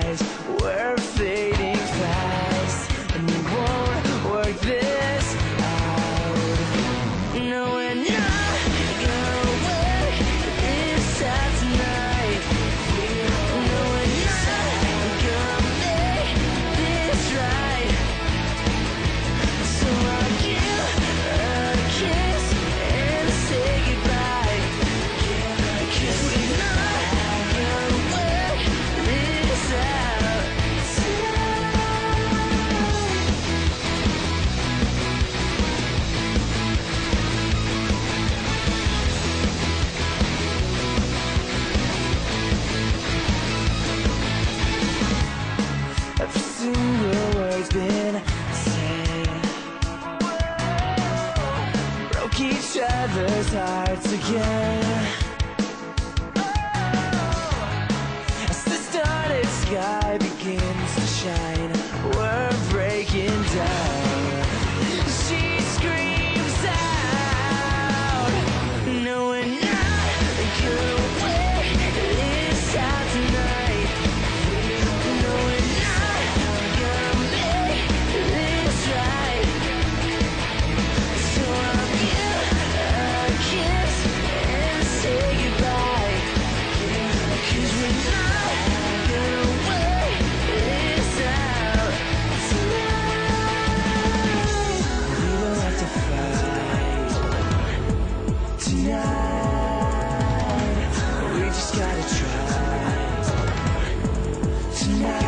eyes. We're fading fast, and we won't work this out. No, we're not gonna work this out tonight. No, we're not gonna make this right. So I'll give a kiss and say goodbye, 'cause we're not gonna work this out tonight. Every single word's been said, broke each other's hearts again. As the starlit sky begins to shine, we're breaking down. She screams out, no, we're not gonna work this out tonight. No, we're not gonna make this right. So I'll give a kiss and say goodbye, 'cause we're not gonna work this out tonight. We don't have to fight tonight. We just gotta try tonight.